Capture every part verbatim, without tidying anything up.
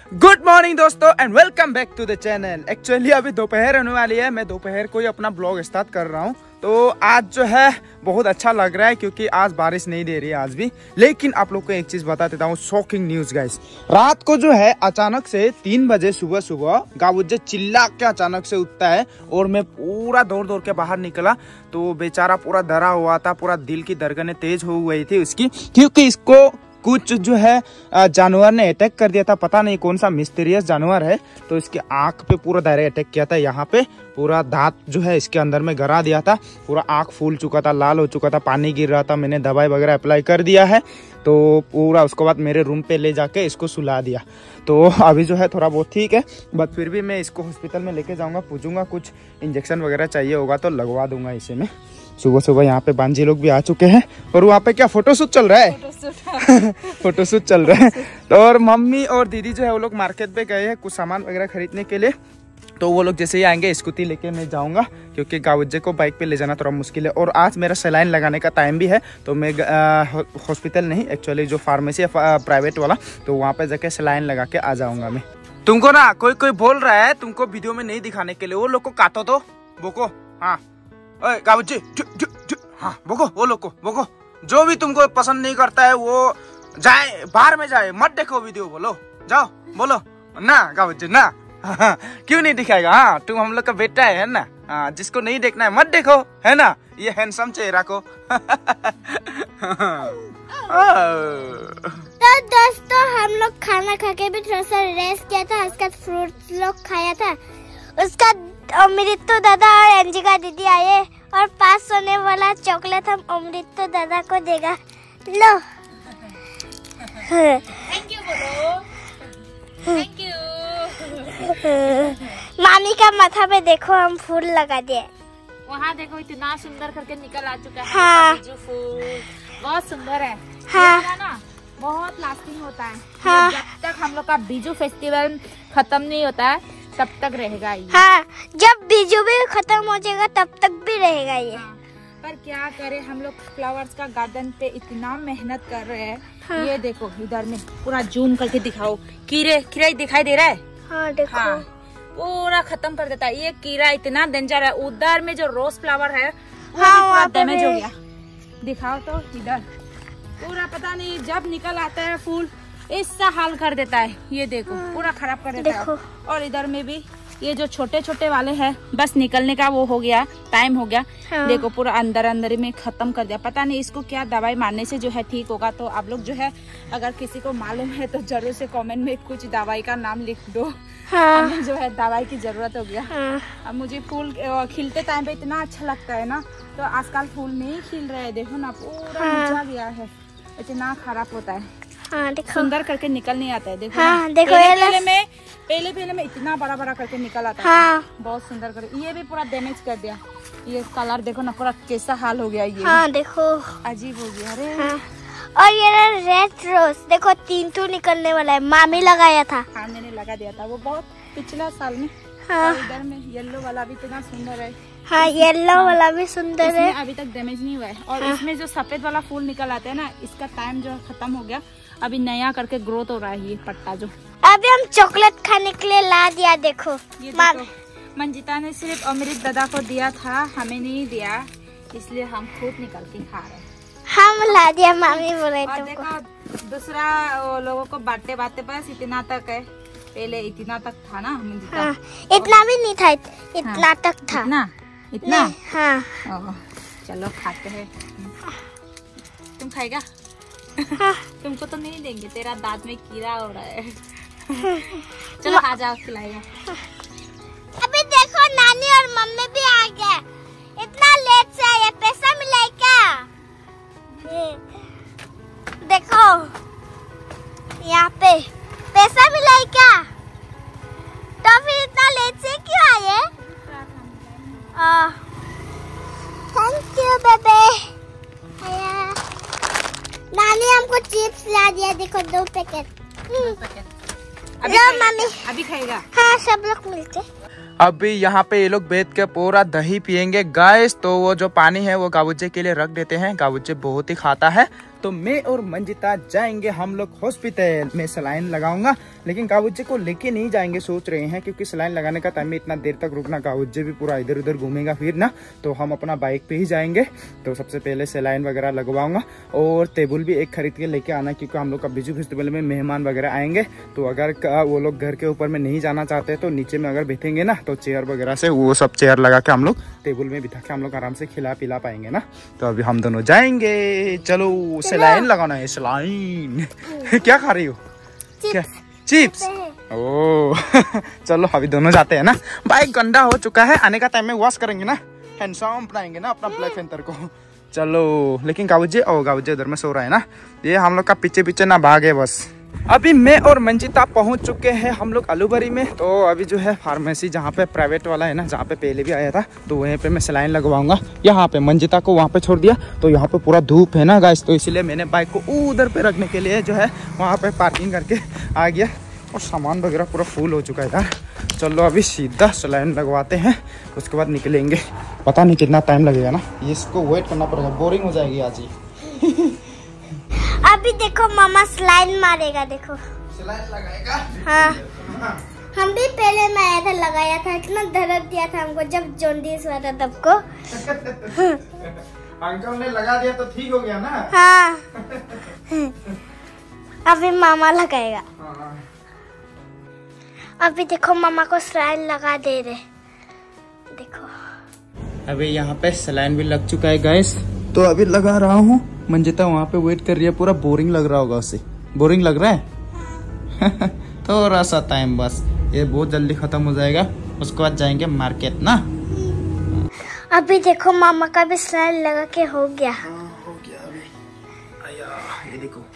Good morning दोस्तों and welcome back to the channel. Actually अभी दोपहर होने वाली है, मैं दोपहर को ही अपना ब्लॉग स्टार्ट कर रहा हूँ। तो आज जो है बहुत अच्छा लग रहा है क्योंकि आज बारिश नहीं दे रही है आज भी। लेकिन आप लोग को एक चीज बता देता हूँ, शॉकिंग न्यूज गाइस। रात को जो है अचानक से तीन बजे सुबह सुबह गावुज्जे चिल्ला के अचानक से उठता है और मैं पूरा दौड़ दौड़ के बाहर निकला तो बेचारा पूरा डरा हुआ था, पूरा दिल की धड़कनें तेज हो गई थी उसकी, क्योंकि इसको कुछ जो है जानवर ने अटैक कर दिया था। पता नहीं कौन सा मिस्टीरियस जानवर है, तो इसके आंख पे पूरा डायरेक्ट अटैक किया था। यहाँ पे पूरा दांत जो है इसके अंदर में गरा दिया था, पूरा आंख फूल चुका था, लाल हो चुका था, पानी गिर रहा था। मैंने दवाई वगैरह अप्लाई कर दिया है तो पूरा उसके बाद मेरे रूम पे ले जाके इसको सुला दिया। तो अभी जो है थोड़ा बहुत ठीक है, बट फिर भी मैं इसको हॉस्पिटल में लेके जाऊँगा, पूछूंगा कुछ इंजेक्शन वगैरह चाहिए होगा तो लगवा दूंगा इसे में। सुबह सुबह यहाँ पे बांझी लोग भी आ चुके हैं और वहाँ पे क्या फोटोशूट चल रहा है फोटोशूट चल रहा है। तो और मम्मी और दीदी जो है वो लोग मार्केट पे गए हैं कुछ सामान वगैरह खरीदने के लिए। तो वो लोग जैसे ही आएंगे स्कूटी लेके मैं जाऊंगा, क्योंकि गावुज्जे को बाइक पे ले जाना थोड़ा मुश्किल है। और आज मेरा सलाइन लगाने का टाइम भी है, तो मैं हॉस्पिटल नहीं, एक्चुअली जो फार्मेसी है प्राइवेट वाला, तो वहाँ पे जाके सलाइन लगा के आ जाऊंगा मैं। तुमको ना कोई कोई बोल रहा है तुमको वीडियो में नहीं दिखाने के लिए, वो लोग को काटो तो बोको। हाँ गावुज्जे हाँ बोको, वो लोग को बोको। जो भी तुमको पसंद नहीं करता है वो जाए बाहर में जाए, मत देखो वीडियो। बोलो जाओ बोलो ना गावुज्जे ना क्यों नहीं दिखाएगा। हाँ तुम हम लोग का बेटा है, है ना। हाँ जिसको नहीं देखना है मत देखो, है ना। ये हैंडसम चेहरा को तो दोस्तों हम लोग खाना खा के भी थोड़ा सा रेस्ट किया था, उसका फ्रूट लोग खाया था। उसका अमृतो दादा और अंजिका दीदी आए और पास सोने वाला चॉकलेट हम अमृतो दादा को देगा। लो थैंक यू बोलो, थैंक यू। मामी का माथा पे देखो हम फूल लगा दिए। वहाँ देखो इतना सुंदर करके निकल आ चुका है। हाँ। बीजू फूल बहुत सुंदर है। हाँ। ये ना बहुत लास्टिंग होता है। हाँ। जब तक हम लोग का बीजू फेस्टिवल खत्म नहीं होता है तब तक रहेगा ये। हाँ जब बीजू भी खत्म हो जाएगा तब तक भी रहेगा ये। हाँ। पर क्या करे, हम लोग फ्लावर्स का गार्डन पे इतना मेहनत कर रहे हैं। हाँ। ये देखो इधर में पूरा जूम करके दिखाओ, कीड़े कीड़ा दिखाई दे रहा है। हाँ देखो। हाँ पूरा खत्म कर देता है ये कीड़ा, इतना डेंजर है। उधर में जो रोज फ्लावर है वो हाँ, भी पूरा डैमेज भी। हो गया। दिखाओ तो इधर पूरा, पता नहीं जब निकल आता है फूल ऐसा हाल कर देता है। ये देखो हाँ। पूरा खराब कर देता देखो। है। और इधर में भी ये जो छोटे छोटे वाले हैं बस निकलने का वो हो गया, टाइम हो गया। हाँ। देखो पूरा अंदर अंदर में खत्म कर दिया। पता नहीं इसको क्या दवाई मारने से जो है ठीक होगा। तो आप लोग जो है अगर किसी को मालूम है तो जरूर से कमेंट में कुछ दवाई का नाम लिख दो। हाँ। हमें जो है दवाई की जरूरत हो गया। हाँ। अब मुझे फूल खिलते टाइम पे इतना अच्छा लगता है ना, तो आजकल फूल नहीं खिल रहे। देखो ना पूरा हाँ। मुरझा गया है, इतना खराब होता है। हाँ देखो सुंदर करके निकल नहीं आता है। देखो हाँ, ना, देखो पहले ये पहले में पहले पहले में इतना बड़ा बड़ा करके निकल आता हाँ। है। बहुत सुंदर करके ये भी पूरा डैमेज कर दिया। ये कलर देखो ना पूरा कैसा हाल हो गया। ये हाँ देखो। अजीब हो गया। अरे हाँ। और ये रेड रोज देखो तीन तो निकलने वाला है, मामी लगाया था। हाँ मैंने लगा दिया था वो बहुत पिछला साल में। हाँ। और इधर में येलो वाला भी इतना सुंदर है। हाँ येलो वाला भी सुंदर है। इसमें अभी तक डैमेज नहीं हुआ है। और हाँ। इसमें जो सफेद वाला फूल निकल आते हैं ना, इसका टाइम जो खत्म हो गया, अभी नया करके ग्रोथ हो रहा है ये पत्ता जो। अभी हम चॉकलेट खाने के लिए ला दिया। देखो ये मामी। देखो मंजिता ने सिर्फ अमृत दादा को दिया था, हमें नहीं दिया, इसलिए हम खुद निकल के खा रहे हैं। हम ला दिया, मामी बोले और तुमको। देखो दूसरा वो लोगों को बांटते बांटते बस इतना तक है। पहले इतना तक था ना मंजिता। हाँ इतना भी नहीं था, इतना तक था। इतना इतना नहीं, हाँ। ओह, चलो खाते हैं। तुम खाएगा? हाँ। तुमको तो नहीं देंगे, तेरा दांत में कीड़ा हो रहा है। चलो आ जाओ खिलाएगा। अभी देखो नानी और मम्मी भी आ गए। इतना लेट से आए, पैसा मिला है क्या? देखो यहाँ पे पैसा मिला है क्या? तो फिर इतना लेट से क्यों आए? थैंक यू बेबे। नानी हमको चिप्स ला दिया, देखो दो पैकेट। अभी लो मम्मी। अभी खाएगा? हाँ सब लोग मिलके। अभी यहाँ पे ये लोग बैठ के पूरा दही पियेंगे गाइस। तो वो जो पानी है वो गावुज्जे के लिए रख देते हैं, गावुज्जे बहुत ही खाता है। तो मैं और मंजिता जाएंगे हम लोग हॉस्पिटल में। सलाइन लगाऊंगा, लेकिन काबूजी को लेके नहीं जाएंगे सोच रहे हैं, क्योंकि सलाइन लगाने का टाइम में इतना देर तक रुकना, काबूजी भी पूरा इधर उधर घूमेगा फिर ना, तो हम अपना बाइक पे ही जाएंगे। तो सबसे पहले सलाइन वगैरह लगवाऊंगा और टेबल भी एक खरीद के लेके आना, क्योंकि हम लोग का बिजू फेस्टिवल में मेहमान वगैरह आएंगे। तो अगर वो लोग घर के ऊपर में नहीं जाना चाहते तो नीचे में अगर बैठेंगे ना, तो चेयर वगैरह से वो सब चेयर लगा के हम लोग टेबल में बिठा के हम लोग आराम से खिला पिला पाएंगे ना। तो अभी हम दोनों जाएंगे, चलो सलाइन लगाना है। सलाइन क्या खा रही हो? क्या चिप्स? ओ चलो अभी दोनों जाते हैं ना। बाइक गंदा हो चुका है, आने का टाइम में वॉश करेंगे ना, हैंडसम बनाएंगे ना अपना ब्लैक पैंथर को। चलो, लेकिन काबूजी ओ काबूजी उधर में सो रहा है ना, ये हम लोग का पीछे पीछे ना भागे बस। अभी मैं और मंजिता पहुंच चुके हैं हम लोग अलूबरी में। तो अभी जो है फार्मेसी जहाँ पे प्राइवेट वाला है ना, जहाँ पे पहले भी आया था, तो वहीं पे मैं सलाइन लगवाऊंगा। यहाँ पे मंजिता को वहाँ पे छोड़ दिया, तो यहाँ पे पूरा धूप है ना गाइस, तो इसलिए मैंने बाइक को उधर पे रखने के लिए जो है वहाँ पे पार्किंग करके आ गया। और सामान वगैरह पूरा फुल हो चुका है यार। चलो अभी सीधा सलाइन लगवाते हैं, उसके बाद निकलेंगे। पता नहीं कितना टाइम लगेगा ना, इसको वेट करना पड़ेगा, बोरिंग हो जाएगी आज ही। अभी देखो मामा स्लाइन मारेगा, देखो सलाइन लगाएगा। हाँ, हम भी पहले में आया था, लगाया था, इतना दर्द दिया था हमको जब जॉन्डिस हुआ था तब को। अंकल ने लगा दिया तो ठीक हो गया ना। हाँ अभी मामा लगाएगा। हाँ। अभी देखो मामा को सलाइन लगा दे रहे, देखो अभी यहाँ पे सलाइन भी लग चुका है गाइस, तो अभी लगा रहा हूँ। मंजिता वहाँ पे वेट कर रही है, पूरा बोरिंग लग रहा होगा उसे। बोरिंग लग रहा है? थोड़ा सा टाइम बस, ये बहुत जल्दी खत्म हो जाएगा, उसके बाद जाएंगे मार्केट ना। अभी देखो मामा का भी सलाइन लगा के हो गया। हाँ, हो गया अभी। आया, ये देखो।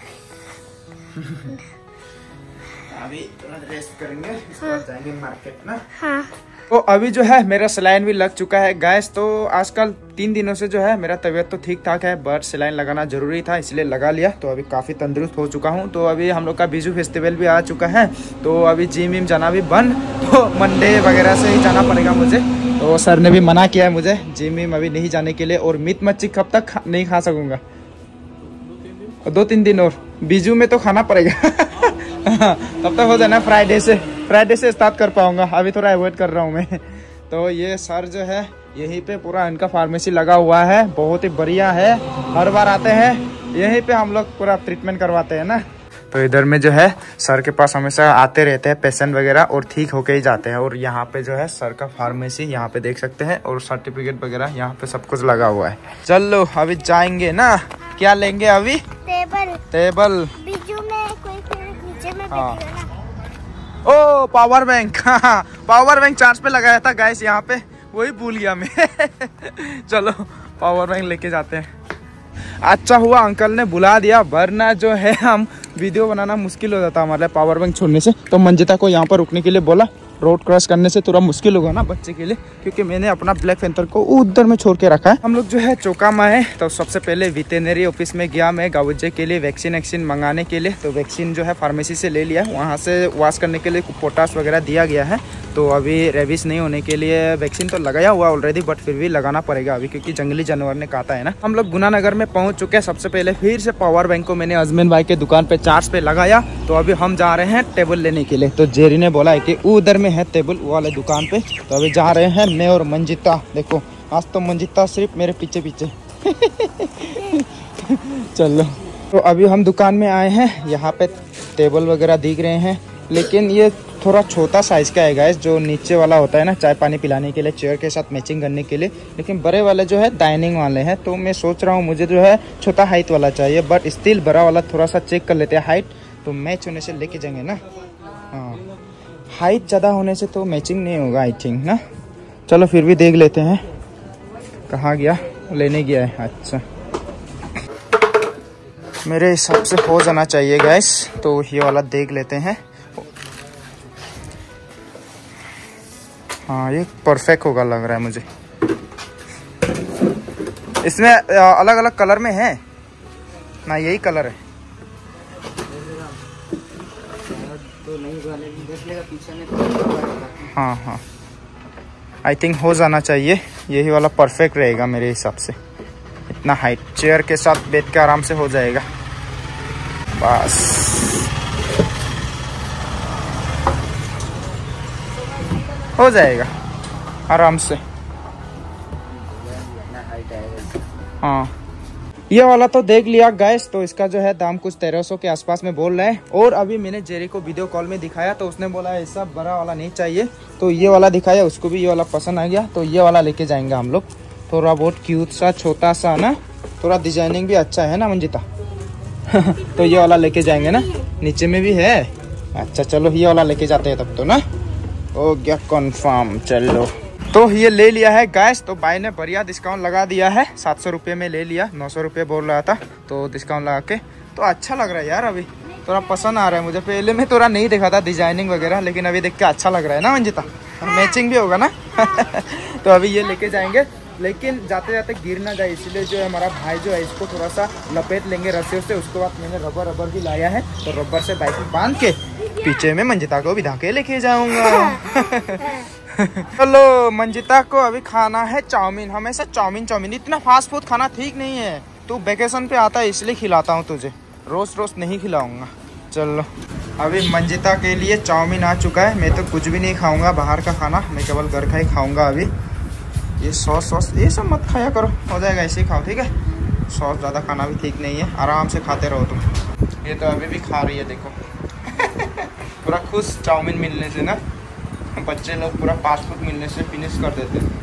अभी थोड़ा रेस्ट करेंगे, इसके बाद जाएंगे मार्केट ना। हाँ। तो अभी जो है मेरा सलाइन भी लग चुका है गैस। तो आजकल तीन दिनों से जो है मेरा तबीयत तो ठीक ठाक है, बट सलाइन लगाना जरूरी था इसलिए लगा लिया। तो अभी काफ़ी तंदुरुस्त हो चुका हूँ। तो अभी हम लोग का बिजू फेस्टिवल भी आ चुका है, तो अभी जिम विम जाना भी बंद, तो मंडे वगैरह से ही जाना पड़ेगा मुझे। तो सर ने भी मना किया है मुझे जिम विम अभी नहीं जाने के लिए, और मीट मच्छी कब तक खा, नहीं खा सकूँगा, दो तीन दिन और बिजू में तो खाना पड़ेगा। तब तक हो जाए ना, फ्राइडे से फ्राइडे से स्टार्ट कर पाऊंगा, अभी थोड़ा अवॉइड कर रहा हूँ मैं। तो ये सर जो है यहीं पे पूरा इनका फार्मेसी लगा हुआ है, बहुत ही बढ़िया है, हर बार आते हैं यहीं पे हम लोग पूरा ट्रीटमेंट करवाते हैं ना। तो इधर में जो है सर के पास हमेशा आते रहते हैं पेशेंट वगैरह, और ठीक होके ही जाते हैं। और यहाँ पे जो है सर का फार्मेसी यहाँ पे देख सकते हैं, और सर्टिफिकेट वगैरह यहाँ पे सब कुछ लगा हुआ है। चलो अभी जाएंगे ना, क्या लेंगे अभी? टेबल। टेबल बिजू में कोई फिर नीचे में हाँ। बैठेगा ना। ओ पावर बैंक, हाँ पावर बैंक चार्ज पे लगाया था गाइस यहाँ पे, वही भूल गया मैं। चलो पावर बैंक लेके जाते हैं। अच्छा हुआ अंकल ने बुला दिया, वरना जो है हम वीडियो बनाना मुश्किल हो जाता हमारे पावर बैंक छोड़ने से। तो मंजिता को यहाँ पर रुकने के लिए बोला, रोड क्रॉस करने से थोड़ा मुश्किल होगा ना बच्चे के लिए, क्योंकि मैंने अपना ब्लैक पैंथर को उधर में छोड़ के रखा है। हम लोग जो है चौकामा है, तो सबसे पहले वेटरनरी ऑफिस में गया मैं गावुजे के लिए वैक्सीन वैक्सीन मंगाने के लिए। तो वैक्सीन जो है फार्मेसी से ले लिया, वहाँ से वॉश करने के लिए पोटास वगैरह दिया गया है। तो अभी रेबिस नहीं होने के लिए वैक्सीन तो लगाया हुआ ऑलरेडी, बट फिर भी लगाना पड़ेगा अभी, क्योंकि जंगली जानवर ने काटा है ना। हम लोग गुनानगर में पहुंच चुके हैं। सबसे पहले फिर से पावर बैंक को मैंने अजमेन भाई के दुकान पे चार्ज पे लगाया। तो अभी हम जा रहे हैं टेबल लेने के लिए। तो जेरी ने बोला है कि उधर में है टेबल वो वाले दुकान पे, तो अभी जा रहे हैं मैं और मंजिता। देखो आज तो मंजिता सिर्फ मेरे पीछे पीछे। चलो तो अभी हम दुकान में आए हैं, यहाँ पे टेबल वगैरह दिख रहे हैं, लेकिन ये थोड़ा छोटा साइज का है गाइस, जो नीचे वाला होता है ना चाय पानी पिलाने के लिए, चेयर के साथ मैचिंग करने के लिए। लेकिन बड़े वाले जो है डाइनिंग वाले हैं, तो मैं सोच रहा हूँ मुझे जो है छोटा हाइट वाला चाहिए, बट स्टिल बड़ा वाला थोड़ा सा चेक कर लेते हैं हाइट, तो मैच होने से लेके जाएंगे ना। हाँ हाइट ज़्यादा होने से तो मैचिंग नहीं होगा आई थिंक ना। चलो फिर भी देख लेते हैं। कहाँ गया? लेने गया है। अच्छा मेरे हिसाब से हो जाना चाहिए गैस, तो ये वाला देख लेते हैं। हाँ ये परफेक्ट होगा लग रहा है मुझे। इसमें अलग अलग कलर में है ना, यही कलर है तो नहीं देख लेगा पीछे में। हाँ हाँ आई थिंक हो जाना चाहिए, यही वाला परफेक्ट रहेगा मेरे हिसाब से। इतना हाइट, चेयर के साथ बैठ के आराम से हो जाएगा। बस हो जाएगा आराम से। हाँ, ये वाला तो देख लिया गैस। तो इसका जो है दाम कुछ तेरह सौ के आसपास में बोल रहे हैं। और अभी मैंने जेरी को वीडियो कॉल में दिखाया तो उसने बोला ऐसा बड़ा वाला नहीं चाहिए, तो ये वाला दिखाया, उसको भी ये वाला पसंद आ गया, तो ये वाला लेके जाएंगे हम लोग। थोड़ा बहुत क्यूट सा, छोटा सा ना, थोड़ा डिजाइनिंग भी अच्छा है ना मंजिता। तो ये वाला लेके जाएंगे ना, नीचे में भी है। अच्छा चलो ये वाला लेके जाते हैं तब तो ना, हो गया कन्फर्म। चलो तो ये ले लिया है गैस। तो भाई ने बढ़िया डिस्काउंट लगा दिया है, सात सौ रुपये में ले लिया, नौ सौ रुपये बोल रहा था, तो डिस्काउंट लगा के तो अच्छा लग रहा है यार। अभी थोड़ा पसंद आ रहा है मुझे, पहले में थोड़ा नहीं देखा था डिजाइनिंग वगैरह, लेकिन अभी देख के अच्छा लग रहा है ना मंजिता, और मैचिंग भी होगा ना। तो अभी ये लेके जाएंगे, लेकिन जाते जाते गिर ना जाए इसलिए जो है हमारा भाई जो है इसको थोड़ा सा लपेट लेंगे रस्सियों से। उसके बाद मैंने रबर रबर भी लाया है, तो रबर से बाइक में बांध के पीछे में मंजिता को बिठा के लेके जाऊंगा। चलो मंजिता को अभी खाना है चाउमीन। हमेशा चाउमीन चाउमीन, इतना फास्ट फूड खाना ठीक नहीं है। तू वेकेशन पे आता है इसलिए खिलाता हूँ तुझे, रोज रोज नहीं खिलाऊंगा। चलो अभी मंजिता के लिए चाउमीन आ चुका है। मैं तो कुछ भी नहीं खाऊंगा बाहर का खाना, मैं केवल घर का ही खाऊंगा। अभी ये सॉस सॉस ये सब मत खाया करो, हो जाएगा ऐसे ही खाओ, ठीक है। सॉस ज़्यादा खाना भी ठीक नहीं है, आराम से खाते रहो तुम। ये तो अभी भी खा रही है देखो। पूरा खुश चाउमीन मिलने से ना, बच्चे लोग पूरा फास्ट फूड मिलने से फिनिश कर देते हैं।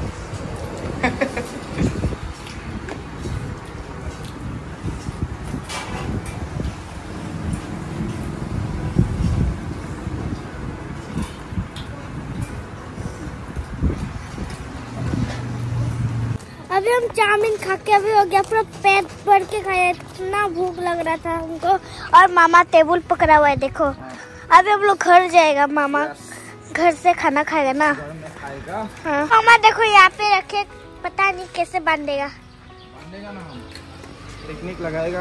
अभी हम चाउमीन खा के अभी हो गया पूरा पेट भर के खाया, इतना भूख लग रहा था हमको। और मामा टेबल पकड़ा हुआ है देखो। अभी हम लोग घर जाएगा, मामा घर से खाना खाएगा ना। खाएगा हाँ। मामा देखो यहाँ पे रखे, पता नहीं कैसे बांधेगा। बांधेगा ना, हम पिकनिक लगाएगा।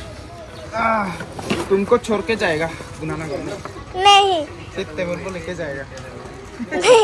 तुमको छोड़ के जाएगा गुनाना करने। नहीं, सिर्फ टेबल को लेके जाएगा। नहीं।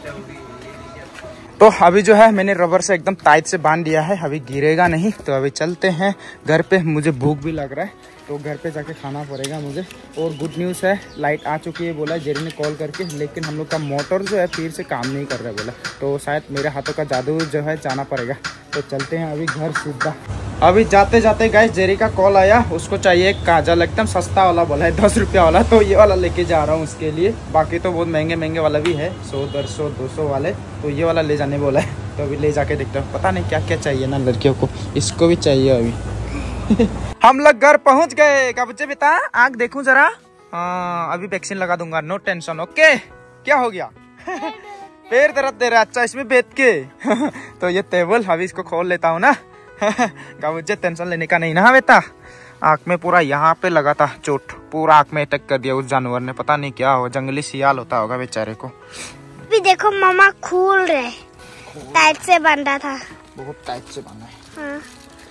तो अभी जो है मैंने रबर से एकदम टाइट से बांध दिया है, अभी गिरेगा नहीं। तो अभी चलते हैं घर पे, मुझे भूख भी लग रहा है, तो घर पे जाके खाना पड़ेगा मुझे। और गुड न्यूज़ है, लाइट आ चुकी है बोला जेरी ने कॉल करके, लेकिन हम लोग का मोटर जो है फिर से काम नहीं कर रहा है बोला, तो शायद मेरे हाथों का जादू जो है जाना पड़ेगा। तो चलते हैं अभी घर सीधा। अभी जाते जाते गाइस जेरी का कॉल आया, उसको चाहिए एक काजल, एकदम सस्ता वाला बोला है, दस रुपया वाला, तो ये वाला लेके जा रहा हूँ उसके लिए। बाकी तो बहुत महंगे महंगे वाला भी है, सौ डेढ़ सौ दो सौ वाले, तो ये वाला ले जाने बोला है। तो अभी ले जाके देखता हूँ, पता नहीं क्या क्या चाहिए ना लड़कियों को, इसको भी चाहिए अभी। हम लोग घर पहुंच गए। क्या बच्चे बेटा, आँख देखूं जरा। हाँ अभी वैक्सीन लगा दूंगा, नो टेंशन। ओके क्या हो गया? पैर दर्द दे रहा। अच्छा इसमें बैठ के। तो ये टेबल अभी इसको खोल लेता हूँ ना। मुझे टेंशन लेने का नहीं ना बेटा। आँख में पूरा यहाँ पे लगा था चोट, पूरा आँख में अटैक कर दिया उस जानवर ने, पता नहीं क्या हो, जंगली सियाल होता होगा बेचारे को। अभी देखो मामा खोल रहे, टाइट से बांधा था, बहुत टाइट से बांधा है। हाँ।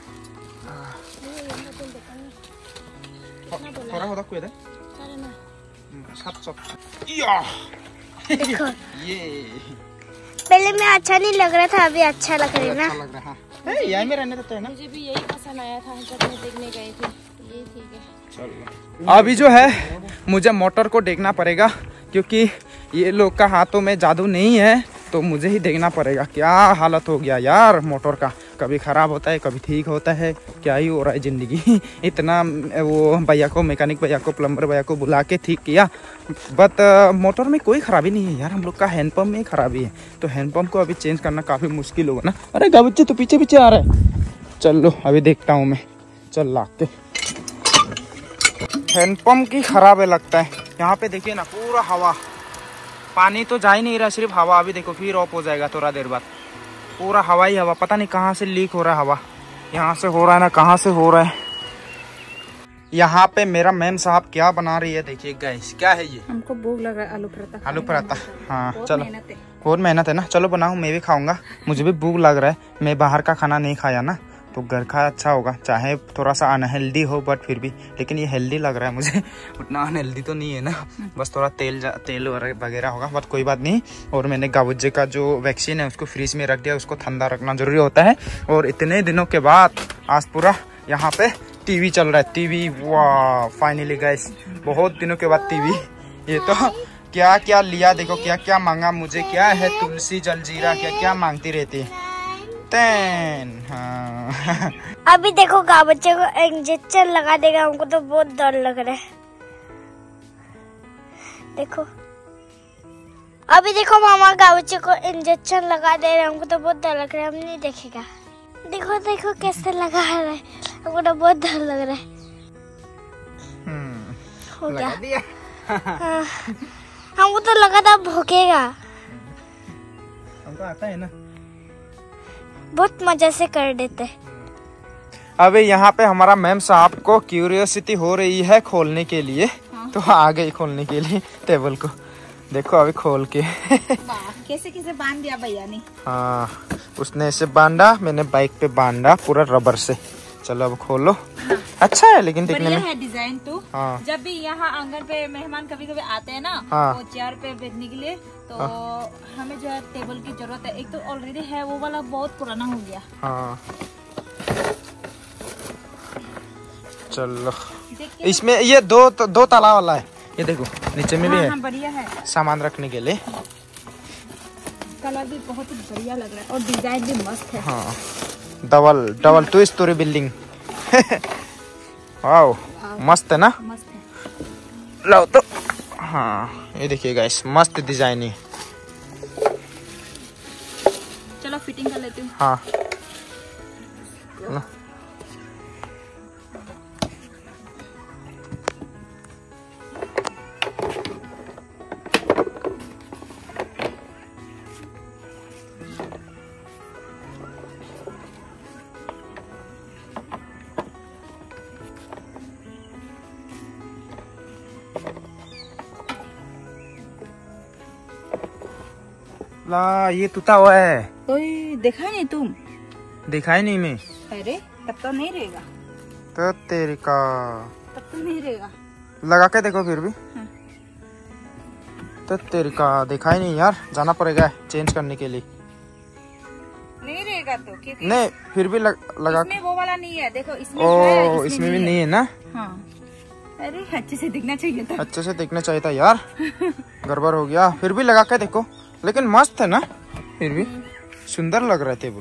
थोड़ा होता कोई सब सब या देखो ये पहले में अच्छा नहीं लग रहा था, अभी अच्छा लग रहा है ना। अच्छा लग रहा है, यहीं में रहने देते हैं ना। मुझे भी यही पसंद आया था जब मैं देखने गई थी, ये ठीक है। चलो अभी जो है मुझे मोटर को देखना पड़ेगा, क्योंकि ये लोग का हाथों में जादू नहीं है, तो मुझे ही देखना पड़ेगा। क्या हालत हो गया यार मोटर का, कभी ख़राब होता है कभी ठीक होता है, क्या ही हो रहा है ज़िंदगी। इतना वो भैया को, मैकेनिक भैया को, प्लम्बर भैया को बुला के ठीक किया, बट मोटर में कोई ख़राबी नहीं है यार, हम लोग का हैंडपम्प में ही खराबी है। तो हैंडपम्प को अभी चेंज करना काफ़ी मुश्किल होगा ना। अरे गा बच्चे तो पीछे पीछे आ रहा है। चलो अभी देखता हूँ मैं, चल ला के। हैंडपम्प की खराब है लगता है। यहाँ पे देखिए ना पूरा हवा, पानी तो जा ही नहीं रहा, सिर्फ हवा। अभी देखो फिर ऑफ हो जाएगा थोड़ा देर बाद, पूरा हवा ही हवा, पता नहीं कहाँ से लीक हो रहा है हवा, यहाँ से हो रहा है ना कहाँ से हो रहा है। यहाँ पे मेरा मैम साहब क्या बना रही है देखिए गाइस, क्या है ये? हमको भूख लग रहा है, आलू पराठा। आलू पराठा, हाँ चलो मेहनत है। बहुत मेहनत है ना। चलो बनाऊँ, मैं भी खाऊंगा, मुझे भी भूख लग रहा है। मैं बाहर का खाना नहीं खाया ना, तो घर का अच्छा होगा, चाहे थोड़ा सा अनहेल्दी हो बट फिर भी। लेकिन ये हेल्दी लग रहा है मुझे, उतना अनहेल्दी तो नहीं है ना, बस थोड़ा तेल तेल वगैरह होगा, बट कोई बात नहीं। और मैंने गाबुज्जे का जो वैक्सीन है उसको फ्रीज में रख दिया, उसको ठंडा रखना जरूरी होता है। और इतने दिनों के बाद आज पूरा यहाँ पे टीवी चल रहा है, टीवी। वाह फाइनली गाइस, बहुत दिनों के बाद टीवी। ये तो क्या क्या लिया, देखो क्या क्या मांगा मुझे, क्या है तुलसी जलजीरा, क्या क्या मांगती रहती है। टेन हाँ। अभी देखो गाँव बच्चे को इंजेक्शन लगा देगा, हमको तो बहुत डर लग रहा है। देखो अभी देखो मामा गाँव बच्चे को इंजेक्शन लगा दे रहे हैं, हमको तो बहुत डर लग रहा है, हम नहीं देखेगा। देखो देखो कैसे लगा रहा है, हमको तो बहुत डर लग रहा है। हो गया दिया। हाँ, हमको तो लगा था भोंकेगा, हमको आता है ना, बहुत मजा से कर देते। अभी यहाँ पे हमारा मैम साहब को क्यूरियोसिटी हो रही है खोलने के लिए। हाँ। तो आ गई खोलने के लिए टेबल को, देखो अभी खोल के। कैसे कैसे बांध दिया भैया ने। हाँ उसने ऐसे बांधा, मैंने बाइक पे बांधा पूरा रबर से। चलो अब खोलो। हाँ। अच्छा है लेकिन दिखने में है डिजाइन तो। हाँ। जब भी यहाँ आंगन पे मेहमान कभी कभी आते हैं ना, हाँ। वो चेयर पे बैठने के लिए, तो हाँ। हमें जो है टेबल की जरूरत है। एक तो ऑलरेडी है, वो वाला बहुत पुराना हो गया। हाँ। चलो इसमें ये दो दो ताला वाला है, ये देखो नीचे में भी है, हाँ, बढ़िया है सामान रखने के लिए। कलर भी बहुत ही बढ़िया लग रहा है और डिजाइन भी मस्त है। हाँ double double two storey building. Wow मस्त है ना, मस्त है। लो तो हाँ ये देखिए गाइस, मस्त डिजाइन है। चलो फिटिंग कर लेती हूँ। हाँ ला ये टूटा हुआ है। कोई देखा नहीं तुम? दिखाई नहीं मैं। अरे तब तो नहीं रहेगा। तो तेरी का तब तो नहीं रहेगा, लगा के देखो फिर भी। हाँ। तो तेरी का दिखाई नहीं यार, जाना पड़ेगा चेंज करने के लिए। नहीं रहेगा तो क्योंकि नहीं फिर भी लग, लगा इसमें वो वाला नहीं है, देखो इसमें ओ, है, इसमें, इसमें भी नहीं है ना। हाँ। अरे अच्छे से दिखना चाहिए था, अच्छे से दिखना चाहिए था यार। गड़बड़ हो गया। फिर भी लगा के देखो, लेकिन मस्त है ना, फिर भी सुंदर लग रहा है टेबल।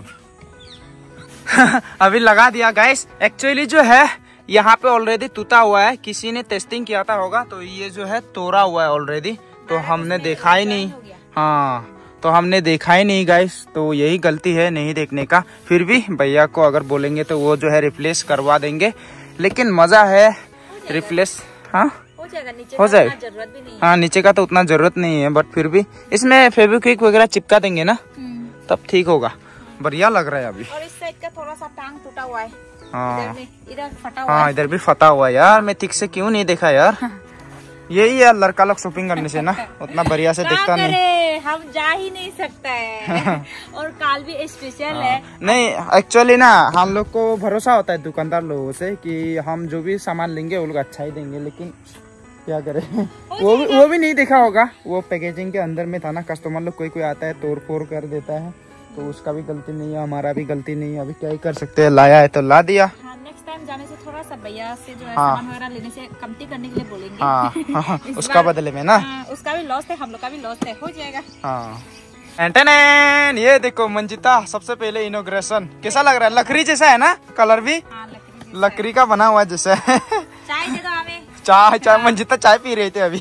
अभी लगा दिया गाइस। एक्चुअली जो है यहाँ पे ऑलरेडी टूटा हुआ है, किसी ने टेस्टिंग किया था होगा, तो ये जो है तोड़ा हुआ है ऑलरेडी, तो हमने देखा ही नहीं। हाँ तो हमने देखा ही नहीं गाइस, तो यही गलती है नहीं देखने का। फिर भी भैया को अगर बोलेंगे तो वो जो है रिप्लेस करवा देंगे, लेकिन मजा है रिप्लेस। हाँ हो जाएगा, नीचे हो जाएगा, जरूरत भी नहीं है। हाँ नीचे का तो उतना जरूरत नहीं है, बट फिर भी इसमें फेविक्विक वगैरह चिपका देंगे ना, तब ठीक होगा। बढ़िया लग रहा है अभी। और इस साइड का थोड़ा सा टांग टूटा हुआ है। हाँ इधर, इधर फटा हुआ हाँ है। इधर भी फटा हुआ है यार, मैं ठीक से क्यों नहीं देखा यार। यही यार लड़का लोग शॉपिंग करने से ना उतना बढ़िया से दिखता नहीं। हम जा ही नहीं सकते हैं। और काल भी स्पेशल है। नहीं एक्चुअली ना हम लोग को भरोसा होता है दुकानदार लोगों से कि हम जो भी सामान लेंगे वो लोग अच्छा ही देंगे, लेकिन क्या करें। वो भी वो भी नहीं देखा होगा, वो पैकेजिंग के अंदर में था ना। कस्टमर लोग कोई कोई आता है तोड़ फोड़ कर देता है, तो उसका भी गलती नहीं है, हमारा भी गलती नहीं है। अभी क्या ही कर सकते हैं, लाया है तो ला दिया। हाँ, नेक्स्ट टाइम जाने से थोड़ा सा भैया से जो है हाँ। सामान वगैरह लेने से कमती करने के लिए बोलेंगे। हाँ, हाँ, उसका बदले में ना। हाँ, उसका भी लॉस है, हम लोग का भी लॉस है, हो जाएगा। हाँ एंटेनेन, ये देखो मंजिता सबसे पहले इनॉग्रेशन कैसा लग रहा है, लकड़ी जैसा है ना, कलर भी हाँ, लकड़ी, लकड़ी का बना हुआ है जैसे। चाय दे दो हमें। चाय चाय मंजिता चाय पी रहे थे अभी।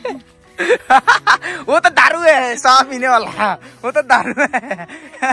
वो तो दारू है, साफ पीने वाला, वो तो दारू है।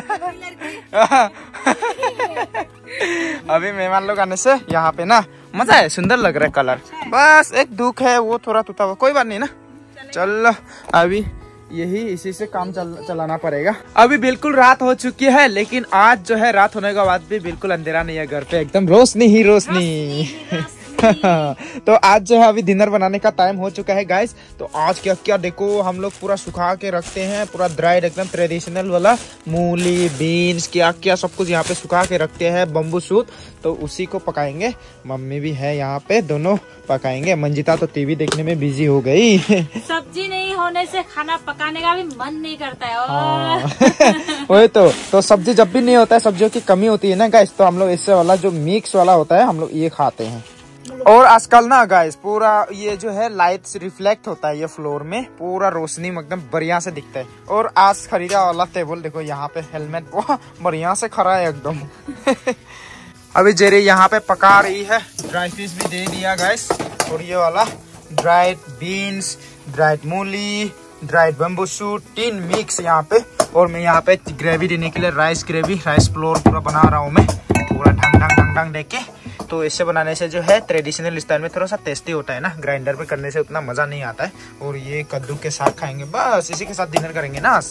अभी मेहमान लोग आने से यहाँ पे ना मजा है, सुंदर लग रहा है कलर। बस एक दुख है, वो थोड़ा टूटा हुआ, कोई बात नहीं ना। चल अभी यही इसी से काम चल, चलाना पड़ेगा। अभी बिल्कुल रात हो चुकी है, लेकिन आज जो है रात होने के बाद भी बिल्कुल अंधेरा नहीं है घर पे, एकदम रोशनी ही रोशनी। तो आज जो है अभी डिनर बनाने का टाइम हो चुका है गाइस। तो आज क्या क्या देखो हम लोग पूरा सुखा के रखते हैं, पूरा ड्राइड एकदम ट्रेडिशनल वाला मूली बीन्स क्या क्या सब कुछ यहाँ पे सुखा के रखते हैं बम्बू सूत। तो उसी को पकाएंगे। मम्मी भी है यहाँ पे, दोनों पकाएंगे। मंजिता तो टीवी देखने में बिजी हो गई। सब्जी नहीं होने से खाना पकाने का भी मन नहीं करता है। वही तो तो सब्जी जब भी नहीं होता है, सब्जियों की कमी होती है ना गाइस, तो हम लोग इससे वाला जो मिक्स वाला होता है हम लोग ये खाते हैं। और आजकल ना गाइस पूरा ये जो है लाइट रिफ्लेक्ट होता है ये फ्लोर में, पूरा रोशनी एकदम बढ़िया से दिखता है। और आज खरीदा वाला टेबल देखो, यहाँ पे हेलमेट बहुत बढ़िया से खड़ा है एकदम। अभी जेरी यहाँ पे पका रही है, ड्राई फिश भी दे दिया गाइस, और ये वाला ड्राइड बीन्स, ड्राइड मूली, ड्राइड बम्बू सूट, तीन मिक्स यहाँ पे। और मैं यहाँ पे ग्रेवी देने के लिए राइस ग्रेवी, राइस फ्लोर पूरा बना रहा हूँ मैं, पूरा ढंग ढंग ढंग ढंग देके। तो इससे बनाने से जो है ट्रेडिशनल स्टाइल में थोड़ा सा टेस्टी होता है ना, ग्राइंडर पे करने से उतना मजा नहीं आता है। और ये कद्दू के साथ खाएंगे, बस इसी के साथ डिनर करेंगे ना।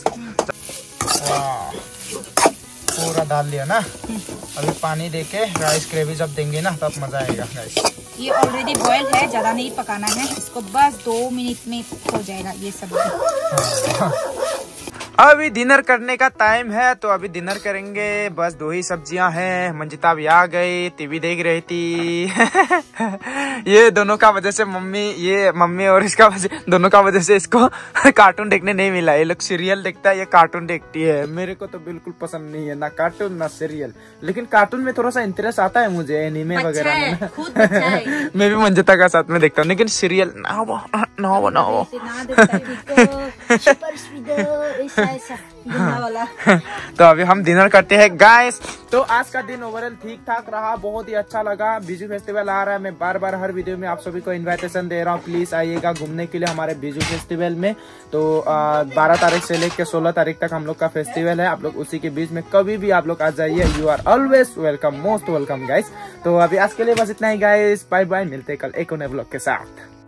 पूरा डाल लिया ना, अभी पानी देके राइस ग्रेवी जब देंगे ना तब मजा आएगा गाइस। ये ऑलरेडी बॉयल है, ज्यादा नहीं पकाना है इसको, बस दो मिनट में हो जाएगा ये सब्जी। अभी डिनर करने का टाइम है, तो अभी डिनर करेंगे। बस दो ही सब्जियां हैं। मंजिता भी आ गई, टीवी देख रही थी। ये दोनों का वजह से मम्मी, ये मम्मी और इसका वजह, दोनों का वजह से इसको कार्टून देखने नहीं मिला। ये लोग सीरियल देखता है, ये कार्टून देखती है। मेरे को तो बिल्कुल पसंद नहीं है ना कार्टून ना सीरियल, लेकिन कार्टून में थोड़ा सा इंटरेस्ट आता है मुझे, एनीमे वगैरह में। मैं भी मंजिता का साथ में देखता हूँ, लेकिन सीरियल ना हो ना हो ना हो। वाला। तो अभी हम डिनर करते हैं गाइस। तो आज का दिन ओवरऑल ठीक ठाक रहा, बहुत ही अच्छा लगा। बिजू फेस्टिवल आ रहा है, मैं बार बार हर वीडियो में आप सभी को इनविटेशन दे रहा हूँ, प्लीज आइएगा घूमने के लिए हमारे बिजू फेस्टिवल में। तो बारह तारीख से लेकर सोलह तारीख तक हम लोग का फेस्टिवल है, आप लोग उसी के बीच में कभी भी आप लोग आ जाइए, you are always welcome, most welcome guys. तो अभी आज के लिए बस इतना ही गाइस, बाय बाय, मिलते कल एक नए ब्लॉग के साथ।